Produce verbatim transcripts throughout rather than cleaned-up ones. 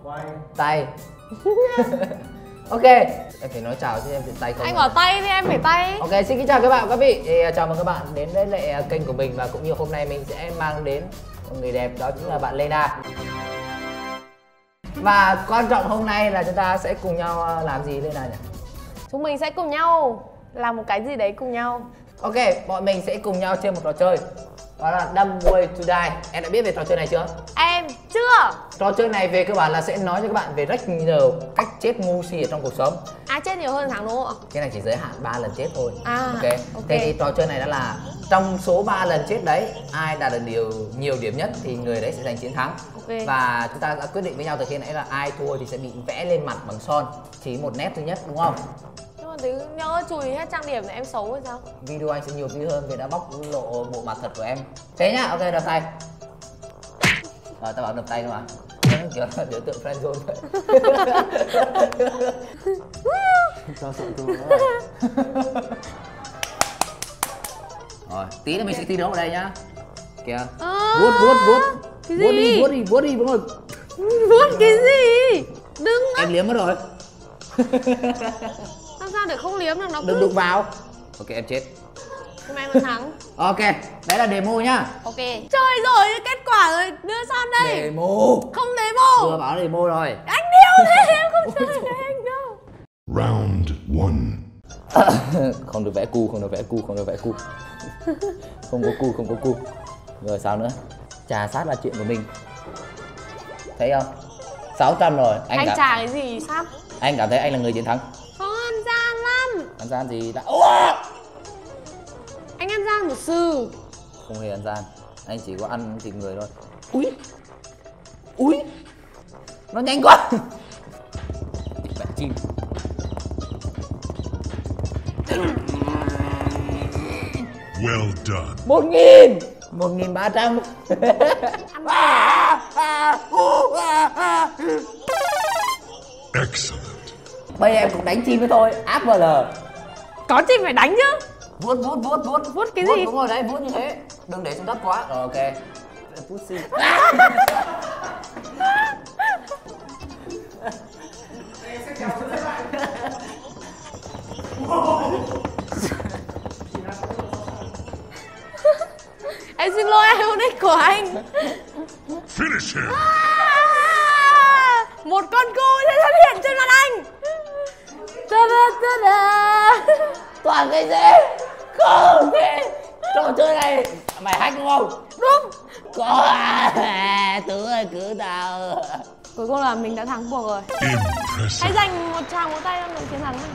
Tay. Ok, em phải nói chào chứ em phải tay không. Anh bảo tay thì em phải tay. Ok, xin kính chào các bạn các vị. Thì chào mừng các bạn đến với lại kênh của mình, và cũng như hôm nay mình sẽ mang đến một người đẹp, đó chính là bạn Lena. Và quan trọng hôm nay là chúng ta sẽ cùng nhau làm gì Lena nhỉ? Chúng mình sẽ cùng nhau làm một cái gì đấy cùng nhau. Ok, bọn mình sẽ cùng nhau chơi một trò chơi, đó là Dumb Way to Die. Em đã biết về trò chơi này chưa? Em chưa. Trò chơi này về cơ bản là sẽ nói cho các bạn về rất nhiều cách chết ngu si ở trong cuộc sống. Ai chết nhiều hơn thắng đúng không ạ? Cái này chỉ giới hạn ba lần chết thôi. À, ok. ok. Thế thì trò chơi này đó là trong số ba lần chết đấy, ai đạt được điều nhiều điểm nhất thì người đấy sẽ giành chiến thắng. Okay. Và chúng ta đã quyết định với nhau từ khi nãy là ai thua thì sẽ bị vẽ lên mặt bằng son, chỉ một nét thứ nhất, đúng không? Nhưng mà thứ nhớ chùi hết trang điểm thì em xấu hay sao? Video anh sẽ nhiều view hơn vì đã bóc lộ bộ mặt thật của em. Thế nhá, ok, đập tay. Rồi, tao bảo đập tay thôi mà. Kiểu biểu tượng friendzone vậy. Cho sự thua đó. Rồi, tí nữa mình sẽ thi đấu ở đây nhá. Kìa. À, vuốt vuốt vuốt. Cái gì? Vuốt đi, vuốt đi, vuốt đi, đúng rồi. Vuốt cái gì? Đừng. Em liếm mất rồi. Làm sao để không liếm được nó? Đừng đụng vào. Ok, em chết. Nhưng mà em vẫn thắng. Ok, đấy là demo nhá. Ok. Chơi rồi, kết quả rồi, đưa son đây. Demo. Không demo. Vừa bảo là demo rồi. Anh điêu thế, em không chơi với anh đâu. Round one. Không được vẽ cu, không được vẽ cu, không được vẽ cu. Không có cu, không có cu. Rồi sao nữa? Trà sát là chuyện của mình. Thấy không? sáu trăm rồi. Anh, anh cảm... trà cái gì sao? Anh cảm thấy anh là người chiến thắng. Không ăn gian lắm. Ăn gian gì đã... Anh ăn gian một sư. Không hề ăn gian. Anh chỉ có ăn thịt người thôi. Úi. Úi. Nó nhanh quá. Vẽ chim. Well done. Một nghìn. Một nghìn ba trăm. Excellent. Bây giờ em cũng đánh chim với thôi. áp vê lờ. Có chim phải đánh chứ. Vuốt vuốt vuốt vuốt. Vuốt cái vuốt, gì? Đúng rồi đấy, vuốt như thế. Đừng để xuống đất quá. Rồi, ok. Pussy. Em xin lỗi, em không đích của anh. Finish him. À, một con cu sẽ xuất hiện trên mặt anh. Ta-da, ta-da. Toàn cái gì? Không thể. Trò chơi này mày hack đúng không? Đúng. Có à, tưởng là cứ tao. Cuối cùng là mình đã thắng cuộc rồi. Impressive. Hãy dành một tràng vỗ tay cho người chiến thắng.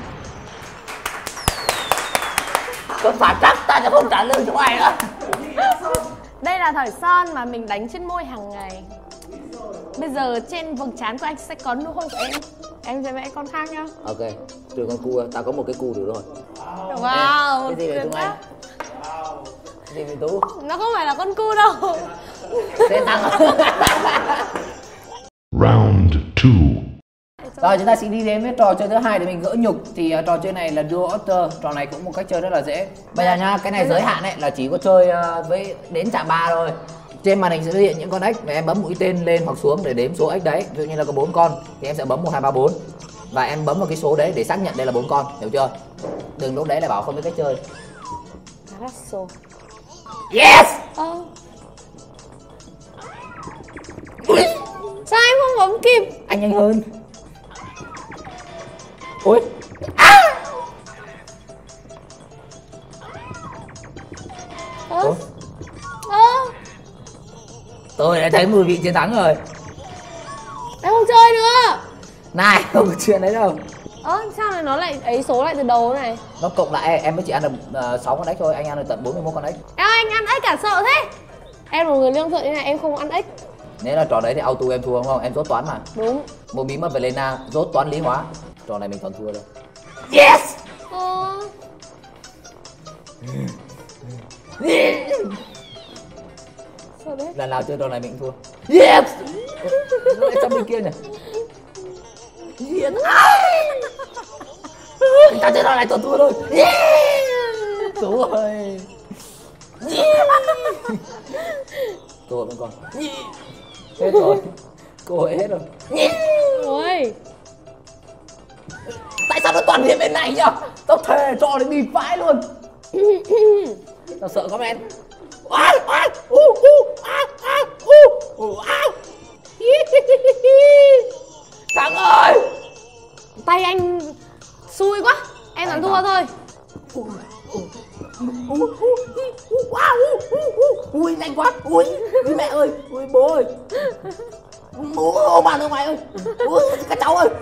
Tôi phản chắc ta sẽ không trả lương cho mày nữa. Đây là thỏi son mà mình đánh trên môi hàng ngày. Bây giờ trên vầng trán của anh sẽ có nụ hôn của em. Em sẽ vẽ con khác nhá. Ok, trừ con cu, tao có một cái cu được rồi. Wow. Cái gì vậy Tùng Anh? Cái gì vậy Tú? Nó không phải là con cu đâu. Thế tăng. Round two. Rồi chúng ta sẽ đi đến với trò chơi thứ hai để mình gỡ nhục. Thì uh, trò chơi này là Duo Otter. Trò này cũng một cách chơi rất là dễ. Bây giờ nha, cái này giới hạn ấy là chỉ có chơi uh, với đến chạm ba thôi. Trên màn hình sẽ xuất hiện những con ếch và em bấm mũi tên lên hoặc xuống để đếm số ếch đấy. Ví dụ như là có bốn con thì em sẽ bấm một hai ba bốn và em bấm vào cái số đấy để xác nhận đây là bốn con, hiểu chưa? Đừng lúc đấy lại bảo không biết cách chơi. Russell. Yes. Ờ. Sao em không bấm kịp? Anh nhanh hơn. Ôi. À. Ơ. Ơ. Tôi đã thấy mùi vị chiến thắng rồi. Em không chơi nữa. Này, không có chuyện đấy đâu. Ơ, sao lại nó lại ấy số lại từ đầu này? Nó cộng lại em mới chỉ ăn được uh, sáu con ếch thôi, anh ăn được tận bốn mươi mốt con ếch. Em anh ăn ếch cả sợ thế. Em là người lương thiện như này, em không ăn ếch. Nếu là trò đấy thì auto em thua đúng không? Em dốt toán mà. Đúng. Một bí mật về Lena, dốt toán lý hóa. Trò này mình toàn thua đâu. Yes. Ờ. Sao đấy? Lần nào chơi trò này mình thua. Yes. Nó lại trong bên kia nhỉ? Yes. Ta chơi trò này toàn thua thôi. Yes. Tú ơi. Cô vẫn còn. Hết rồi. Cô ấy hết rồi. ơi. Tại sao nó toàn hiện bên này nhá? Tao thề trò này bịp vãi luôn. Tao sợ comment. Oai oai u u a a u u a. Thắng ơi. Tay anh xui quá. Em thắng thua thôi. Ui nhanh quá. Ui mẹ ơi. Ui bố ơi. Ô bà ơi mày ơi. Ui các cháu ơi.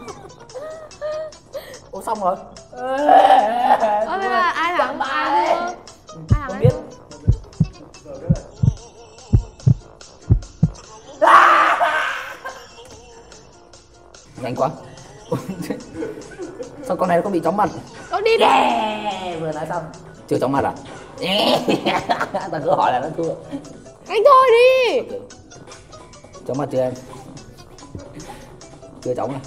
Ủa xong rồi. Ơ thế là ai thắng? Ai thua? Ai thắng Không ấy? biết. Nhanh quá. Sao con này nó có bị chóng mặt? Cậu đi đi. Yeah, vừa nói xong. Chưa chóng mặt à? Yeah. Tao cứ hỏi là nó thua. Anh thôi đi. Chóng mặt chưa em? Chưa chóng này.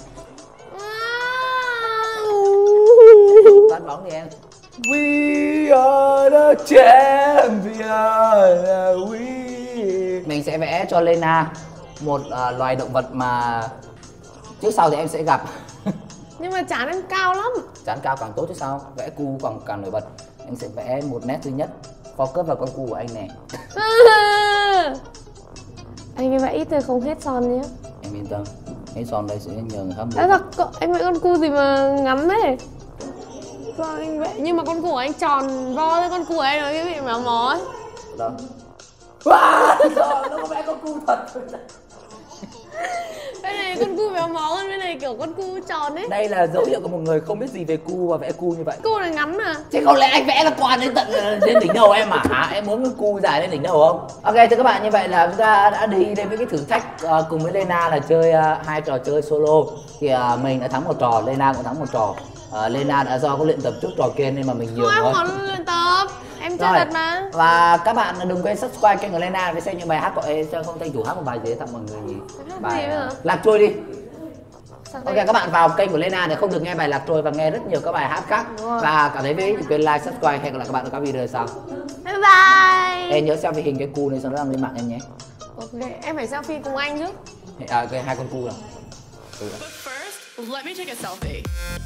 Tắt bóng đi em. We are the champion. We. Mình sẽ vẽ cho Lena một uh, loài động vật mà trước sau thì em sẽ gặp. Nhưng mà chán em cao lắm. Chán cao càng tốt chứ sao? Vẽ cu càng càng nổi bật. Anh sẽ vẽ một nét duy nhất. Focus vào con cu của anh nè. Anh ấy vẽ ít thôi không hết son nhé. Em yên tâm. Cái son đây sẽ nhờ người khác Đã mua. thật, cậu, anh vẽ con cu gì mà ngắn thế? Sao anh vẽ? Nhưng mà con cu của anh tròn vo thế, con cu của em nó cái bị méo mó ấy. Đó. Wow, nó có vẽ con cu thật. Bên này con cu méo mó hơn, bên này kiểu con cu tròn ấy. Đây là dấu hiệu của một người không biết gì về cu và vẽ cu như vậy. Cu này ngắn mà. Chứ không lẽ anh vẽ là quan đến tận đến đỉnh đầu em à? Hả? Em muốn cái cu dài lên đỉnh đầu không? Ok thưa các bạn, như vậy là chúng ta đã đi đến với cái thử thách uh, cùng với Lena là chơi uh, hai trò chơi solo. Thì uh, mình đã thắng một trò, Lena cũng thắng một trò. Uh, Lena đã do có luyện tập trước trò kia nên mà mình nhường Không, em thôi. không có luyện tập. Em chơi Rồi. thật mà. Và các bạn đừng quên subscribe kênh của Lena để xem những bài hát của em. Không tranh thủ hát một bài gì tặng mọi người gì? Hát Bài gì bây giờ? uh, Lạc Trôi đi. Sao Ok đây? các bạn vào kênh của Lena để không được nghe bài Lạc Trôi và nghe rất nhiều các bài hát khác. rồi. Và cảm thấy vui đừng quên like, subscribe. Hẹn gặp lại các bạn ở các video sau. Bye bye. Em nhớ selfie hình cái cu này sau đó đăng lên mạng em nhé. Ok, em phải selfie cùng anh chứ. À, cái hai con cu nào. But first, let me take a selfie.